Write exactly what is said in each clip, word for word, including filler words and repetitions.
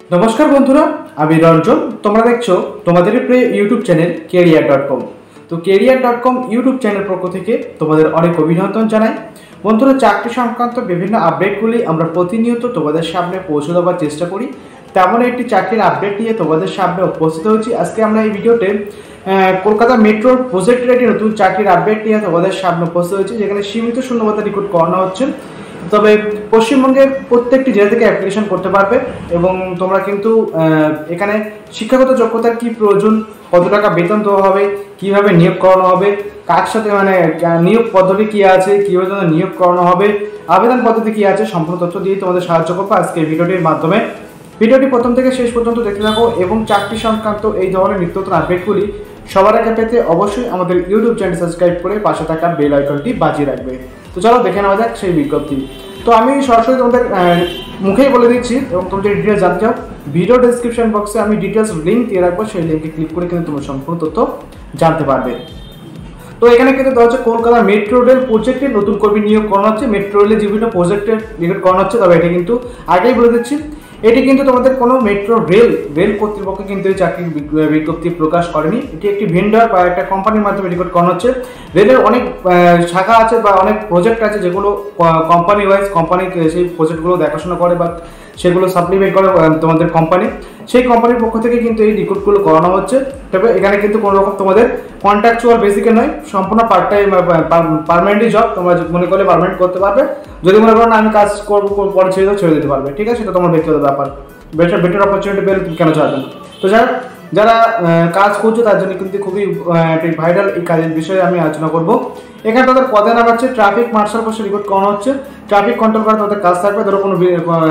নমস্কার বন্ধুরা, আমি রঞ্জন। তোমরা দেখছো তোমাদের প্রিয় YouTube channel career dot com. তো career dot com YouTube channel পক্ষ থেকে তোমাদের অনেক অভিনন্দন জানাই। বন্ধুরা, চাকরি সংক্রান্ত বিভিন্ন আপডেটগুলি আমরা প্রতিনিয়ত তোমাদের সামনে পৌঁছে দেওয়ার চেষ্টা করি। তেমন একটি চাকরির আপডেট নিয়ে তোমাদের সামনে উপস্থিত হয়েছি। আজকে আমরা এই ভিডিওতে কলকাতা মেট্রোর প্রজেক্টের একটি নতুন চাকরির আপডেট নিয়ে তোমাদের সামনে উপস্থিত হয়েছি, যেখানে সীমিত শূন্যপদ রিক্রুট করানো হচ্ছে। তবে পশ্চিমবঙ্গের প্রত্যেকটি জেলা থেকে অ্যাপ্লিকেশন করতে পারবে এবং তোমরা কিন্তু এখানে শিক্ষাগত যোগ্যতার কি প্রয়োজন, কত টাকা বেতন দেওয়া হবে, কিভাবে নিয়োগ করানো হবে, কার সাথে মানে নিয়োগ পদ্ধতি কি আছে, কিভাবে তোমাদের নিয়োগ করানো হবে, আবেদন পদ্ধতি কি আছে, সম্পূর্ণ তথ্য দিয়ে তোমাদের সাহায্য করবো আজকে ভিডিওটির মাধ্যমে। ভিডিওটি প্রথম থেকে শেষ পর্যন্ত দেখতে থাকো এবং চাকরি সংক্রান্ত এই ধরনের নিত্য নতুন আপডেটগুলি সবার আগে পেতে অবশ্যই আমাদের ইউটিউব চ্যানেল সাবস্ক্রাইব করে পাশে থাকা বেল আইকনটি বাজিয়ে রাখবে। তো চলো দেখে নেওয়া যাক সেই বিজ্ঞপ্তি। তো আমি সরাসরি তোমাদের মুখেই বলে দিচ্ছি এবং তুমি যদি ডিটেলস জানতে চাও, ভিডিও ডেসক্রিপশন বক্সে আমি ডিটেলস লিঙ্ক দিয়ে রাখবো, সেই লিঙ্কে ক্লিক করে কিন্তু তোমরা সম্পূর্ণ তথ্য জানতে পারবে। তো এখানে কিন্তু দেওয়া হচ্ছে কলকাতা মেট্রো রেল প্রজেক্টের নতুন কর্মী নিয়োগ করানো হচ্ছে। মেট্রো রেলের বিভিন্ন প্রজেক্টের নিয়োগ করানো হচ্ছে। তবে এটা কিন্তু আগেই বলে দিচ্ছি, এটি কিন্তু তোমাদের কোনো মেট্রো রেল রেল কর্তৃপক্ষ কিন্তু এই চাকরির বিজ্ঞপ্তি প্রকাশ করেনি। এটি একটি ভেন্ডর বা একটা কোম্পানির মাধ্যমে রেকর্ড করানো হচ্ছে। রেলের অনেক শাখা আছে বা অনেক প্রজেক্ট আছে, যেগুলো কোম্পানি ওয়াইজ কোম্পানি সেই প্রজেক্টগুলো দেখাশোনা করে বা সেগুলো সাপ্লিমেন্ট করে তোমাদের কোম্পানি। সেই কোম্পানির পক্ষ থেকে কিন্তু এই রিক্রুটগুলো করানো হচ্ছে। তবে এখানে কিন্তু কোনো রকম তোমাদের কন্ট্রাকচুয়াল বেসিকে নয়, সম্পূর্ণ পার্ট টাইম পার্মানেন্টলি জব। তোমরা মনে করলে পার্মানেন্ট করতে পারবে, যদি মনে করো না আমি কাজ করবো পরে ছেড়ে ছেড়ে দিতে পারবে, ঠিক আছে? সেটা তোমার ব্যক্তিগত ব্যাপার। বেটার বেটার অপরচুনিটি পেলে তুমি কেন চাইবে না? তো যারা যারা কাজ করছো তার জন্য কিন্তু খুবই ভাইটাল এই কাজের বিষয়ে আমি আলোচনা করবো। এখানে তাদের পদে নাম হচ্ছে ট্রাফিক মার্শাল পোস্টে রিক্রুট করানো হচ্ছে। ট্রাফিক কন্ট্রোল করা তাদের কাজ থাকবে। ধরো কোনো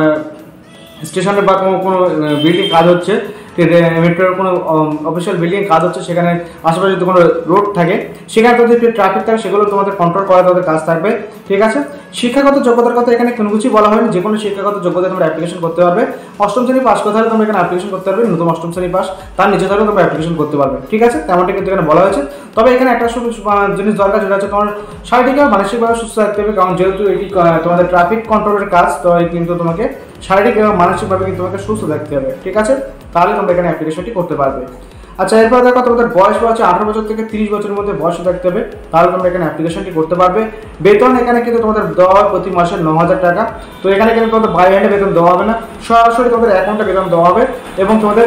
স্টেশনে বা কোনো কোনো বিল্ডিং কাজ হচ্ছে, মেট্রোর কোনো অফিসিয়াল বিল্ডিং কাজ হচ্ছে, সেখানে আশেপাশে যদি কোনো রোড থাকে, সেখানে তাদের যে ট্রাফিক থাকে সেগুলো তোমাদের কন্ট্রোল করা তাদের কাজ থাকবে, ঠিক আছে? শিক্ষাগত যোগ্যতার কথা এখানে কোনো কিছুই বলা হয়নি। যে কোনো শিক্ষাগত যোগ্যতা তোমরা অ্যাপ্লিকেশন করতে পারবে। অষ্টম শ্রেণী পাস করতে হলে তোমরা এখানে অ্যাপ্লিকেশন করতে পারবে। নতুন অষ্টম শ্রেণী পাস, তার নিচে থাকলে তোমরা অ্যাপ্লিকেশন করতে পারবে, ঠিক আছে? তেমনটা কিন্তু এখানে বলা হয়েছে। তবে এখানে একটা জিনিস দরকার, যেটা হচ্ছে তোমার শারীরিক এবং মানসিকভাবে সুস্থ থাকতে হবে, কারণ যেহেতু এটি তোমাদের ট্রাফিক কন্ট্রোলের কাজ, তো কিন্তু তোমাকে শারীরিক এবং মানসিকভাবে কিন্তু তোমাকে সুস্থ থাকতে হবে, ঠিক আছে? তাহলে তোমরা এখানে অ্যাপ্লিকেশনটি করতে পারবে। আচ্ছা, এরপর দেখো তোমাদের বয়স হচ্ছে আঠারো বছর থেকে তিরিশ বছরের মধ্যে বয়স থাকতে হবে, তাহলে তোমরা এখানে অ্যাপ্লিকেশনটি করতে পারবে। বেতন এখানে কিন্তু তোমাদের দেওয়া হয় প্রতি মাসে ন হাজার টাকা। তো এখানে কিন্তু তোমাদের বাই হ্যান্ডে বেতন দেওয়া হবে না, সরাসরি তোমাদের অ্যাকাউন্টে বেতন দেওয়া হবে এবং তোমাদের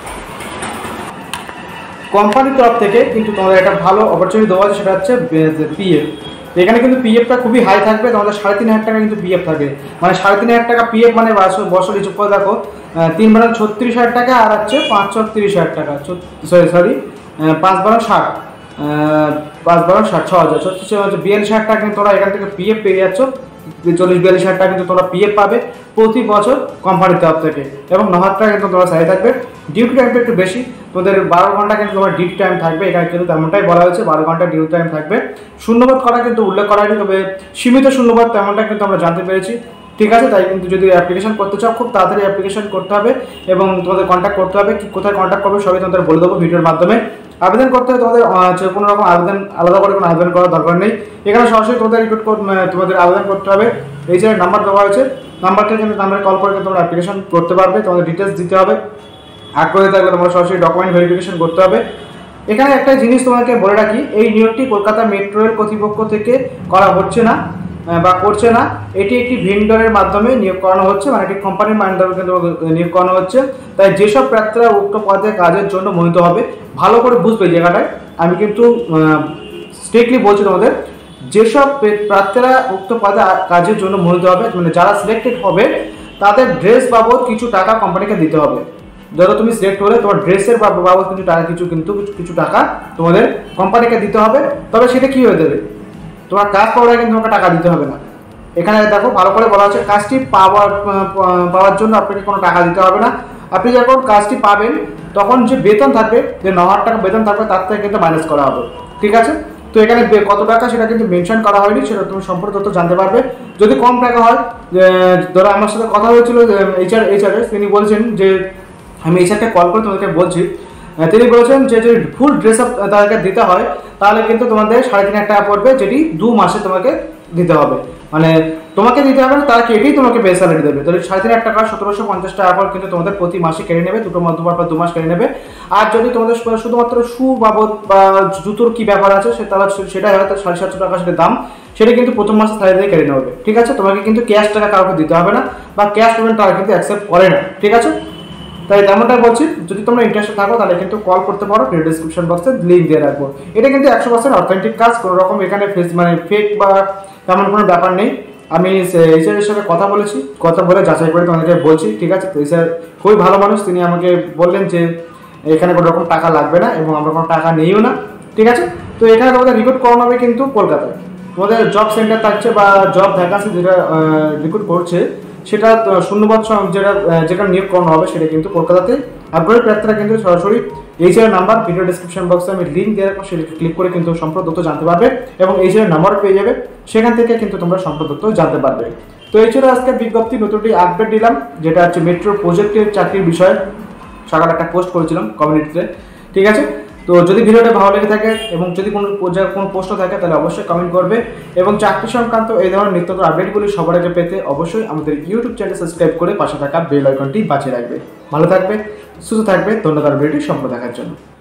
কোম্পানির তরফ থেকে কিন্তু তোমাদের একটা ভালো অপরচুনিটি দেওয়া আছে, সেটা হচ্ছে পিএফ। এখানে কিন্তু পিএফটা খুবই হাই থাকবে, তোমাদের সাড়ে তিন হাজার টাকা কিন্তু পিএফ থাকবে। মানে সাড়ে তিন হাজার টাকা পিএফ মানে বছর হিসেব করে দেখো, তিন বারো ছত্রিশ হাজার টাকা, আর হচ্ছে পাঁচ ছত্রিশ হাজার টাকা, সরি সরি পাঁচ বারো ষাট, পাঁচ বারো ষাট ছ হাজার ছত্রিশ হচ্ছে বিয়াল্লিশ হাজার টাকা কিন্তু তোমরা এখান থেকে পিএফ পেয়ে যাচ্ছ। চল্লিশ বিয়াল্লিশ হাজার টাকা কিন্তু তোমরা পিএফ পাবে প্রতি বছর কোম্পানির তরফ থেকে, এবং ন হাজার টাকা কিন্তু তোমার স্যালারি থাকবে। ডিউটি টাইমটা একটু বেশি, তোমাদের বারো ঘন্টা কিন্তু তোমার ডিউটি টাইম থাকবে। এখানে কিন্তু তেমনটাই বলা হয়েছে, বারো ঘন্টা ডিউটি টাইম থাকবে। শূন্যপদ করা কিন্তু উল্লেখ করা হয়নি, তবে সীমিত শূন্যপদ তেমনটা কিন্তু আমরা জানতে পেরেছি, ঠিক আছে? তাই কিন্তু যদি অ্যাপ্লিকেশন করতে চাও, খুব তাড়াতাড়ি অ্যাপ্লিকেশন করতে হবে এবং তোমাদের কন্ট্যাক্ট করতে হবে। কোথায় কন্ট্যাক্ট করবে সবই তোমাদের বলে দেবো ভিডিওর মাধ্যমে। আবেদন করতে হবে তোমাদের কোনো রকম আবেদন আলাদা করে কোনো আবেদন করার দরকার নেই। এখানে সরাসরি তোমাদের রিক্রুট তোমাদের আবেদন করতে হবে। এই যে নাম্বার দেওয়া হয়েছে, নাম্বারটা কিন্তু নাম্বারে কল করে তোমরা অ্যাপ্লিকেশন করতে পারবে। তোমাদের ডিটেলস দিতে হবে, আগ্রহী থাকলে তোমরা সরাসরি ডকুমেন্ট ভেরিফিকেশন করতে হবে। এখানে একটা জিনিস তোমাকে বলে রাখি, এই নিয়োগটি কলকাতা মেট্রো রেল কর্তৃপক্ষ থেকে করা হচ্ছে না বা করছে না। এটি একটি ভেন্ডরের মাধ্যমে নিয়োগ করানো হচ্ছে, মানে একটি কোম্পানির মাধ্যমে নিয়োগ করানো হচ্ছে। তাই যেসব প্রার্থীরা উক্ত পদে কাজের জন্য মনোনীত হবে, ভালো করে বুঝবে জায়গাটায়। আমি কিন্তু স্ট্রিক্টলি বলছি তোমাদের, যেসব প্রার্থীরা উক্ত পদে কাজের জন্য মনোনীত হবে, মানে যারা সিলেক্টেড হবে, তাদের ড্রেস বাবদ কিছু টাকা কোম্পানিকে দিতে হবে। যত তুমি সিলেক্ট হলে তোমার ড্রেসের বাবদ কিছু টাকা কিছু কিন্তু কিছু টাকা তোমাদের কোম্পানিকে দিতে হবে। তবে সেটা কি হয়ে দেবে, তোমার কাজ পাওয়ার কিন্তু তোমাকে টাকা দিতে হবে না। এখানে দেখো ভালো করে বলা হচ্ছে, কাজটি পাওয়ার পাওয়ার জন্য আপনাকে কোনো টাকা দিতে হবে না। আপনি যখন কাজটি পাবেন তখন যে বেতন থাকবে, যে ন হাজার টাকা বেতন থাকবে, তার থেকে কিন্তু মাইনাস করা হবে, ঠিক আছে? তো এখানে কত টাকা সেটা কিন্তু মেনশন করা হয়নি, সেটা তুমি সম্পূর্ণ তথ্য জানতে পারবে। যদি কম টাকা হয়, ধরো আমার সাথে কথা হয়েছিল এইচআর এইচআরের, তিনি বলছেন যে আমি এইচআরকে কল করে তোমাদেরকে বলছি, তিনি বলেছেন যে যদি ফুল ড্রেস আপ তাদেরকে দিতে হয়, তাহলে কিন্তু তোমাদের সাড়ে তিন হাজার টাকা পড়বে, যেটি দু মাসে তোমাকে দিতে হবে। মানে তোমাকে দিতে হবে না, তারা কেটেই তোমাকে বেস স্যালারি দেবে। তাহলে সাড়ে তিন লাখ টাকা সতেরোশো পঞ্চাশ টাকা করে কিন্তু তোমাদের প্রতি মাসে কেটে নেবে, দুটো দুবার পর দু মাস কেটে নেবে। আর যদি তোমাদের শুধুমাত্র শু বাবদ বা জুতোর কি ব্যাপার আছে সে তারা সেটা হয়তো সাড়ে সাতশো টাকা সেটা দাম, সেটা কিন্তু প্রথম মাসে স্যালারি দিয়ে কেটে নেবে। ঠিক আছে, তোমাকে কিন্তু ক্যাশ টাকা কাউকে দিতে হবে না, বা ক্যাশ পেমেন্ট তারা কিন্তু অ্যাকসেপ্ট করে না। ঠিক আছে, তাই তেমনটাই বলছি। যদি তোমরা ইন্টারেস্টেড থাকো তাহলে কিন্তু কল করতে পারো, ভিডিও ডিসক্রিপশন বক্সে লিঙ্ক দিয়ে রাখবো। এটা কিন্তু একশো পার্সেন্ট অথেন্টিক কাজ, কোনো রকম এখানে ফেস মানে ফেক বা তেমন কোনো ব্যাপার নেই। আমি এইচআরের সাথে কথা বলেছি, কথা বলে যাচাই করে তোমাদেরকে বলছি। ঠিক আছে, তো এইচআর খুবই ভালো মানুষ, তিনি আমাকে বললেন যে এখানে কোনো রকম টাকা লাগবে না এবং আমরা কোনো টাকা নিইও না। ঠিক আছে, তো এখানে তোমাদের রিক্রুট করানো হবে কিন্তু কলকাতায়। তোমাদের জব সেন্টার থাকছে বা জব ভ্যাকান্সি যেটা রিক্রুট করছে সেটা শূন্যপদ যেটা যেখানে নিয়োগ করানো হবে সেটা কিন্তু কলকাতাতে। আগ্রহী প্রার্থীরা কিন্তু সরাসরি এইচআর নাম্বার ভিডিও ডিসক্রিপশন বক্সে আমি লিঙ্ক দিয়ে রাখবো, সেটা ক্লিক করে কিন্তু সম্পূর্ণ তথ্য জানতে পারবে এবং এইচআর নাম্বার পেয়ে যাবে, সেখান থেকে কিন্তু তোমরা সম্পূর্ণ তথ্য জানতে পারবে। তো এই ছিল আজকে বিজ্ঞপ্তি, নতুনটি আপডেট দিলাম, যেটা হচ্ছে মেট্রো প্রজেক্টের চাকরির বিষয়ে। সকালে একটা পোস্ট করেছিলাম কমিউনিটিতে। ঠিক আছে, তো যদি ভিডিওটা ভালো লেগে থাকে এবং যদি কোনো কোনো প্রশ্ন থাকে তাহলে অবশ্যই কমেন্ট করবে, এবং চাকরি সংক্রান্ত এই ধরনের নিত্য নতুন আপডেটগুলি সবার আগে পেতে অবশ্যই আমাদের ইউটিউব চ্যানেল সাবস্ক্রাইব করে পাশে থাকা বেল আইকনটি বাজিয়ে রাখবে। ভালো থাকবে, সুস্থ থাকবে, ধন্যবাদ ভিডিওটি সম্পূর্ণ দেখার জন্য।